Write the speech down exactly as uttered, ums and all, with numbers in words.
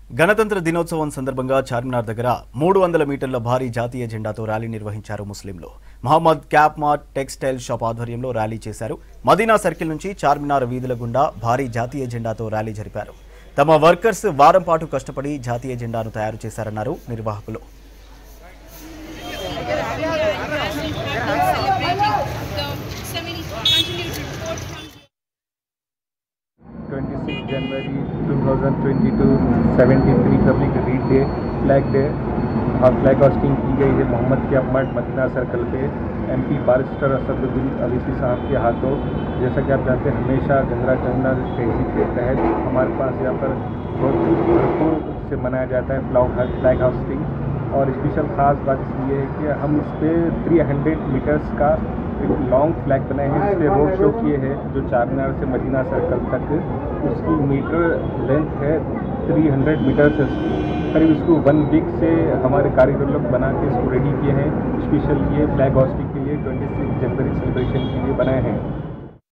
గణతంత్ర దినోత్సవం సందర్భంగా చార్మినార్ దగ్గర మూడు వందల మీటర్ల భారీ జాతీయ జెండాతో ర్యాలీ నిర్వహించారు ముస్లింలు. Mohammed cap mart textile shop ఆధ్వర్యంలో ర్యాలీ చేశారు. మదీనా సర్కిల్ నుంచి చార్మినార్ వీధుల గుండా భారీ జాతీయ జెండాతో ర్యాలీ జరిపారు. తమ వర్కర్స్ వారం పాటు కష్టపడి జాతీయ జెండాను తయారు చేశారన్నారు నిర్వాహకులు. twenty-sixth January twenty twenty-two seventeenth republic रीड डे फ्लैग डे और फ्लैग होस्टिंग की गई है Mohammed cap mart Madina circle पे एमपी बारिस्टर असदुद्दीन अवीसी साहब के हाथों। जैसा कि आप जानते हैं, हमेशा गंगा जमुना तहजीब के तहत हमारे पास यहाँ पर बहुत भरपूर से मनाया जाता है फ्लैग होस्टिंग। और स्पेशल ख़ास बात इसलिए है कि हम इस पर थ्री हंड्रेड मीटर्स का एक लॉन्ग फ्लैग बनाए हैं, जिसपे रोड शो किए हैं जो चारमीनार से मदीना सर्कल तक उसकी मीटर लेंथ है थ्री हंड्रेड मीटर्स। करीब इसको वन वीक से हमारे कारीगर लोग बना के इसको रेडी किए हैं। स्पेशल ये फ्लैग होस्टिंग के लिए ट्वेंटी सिक्स जनवरी सेलिब्रेशन के लिए बनाए हैं।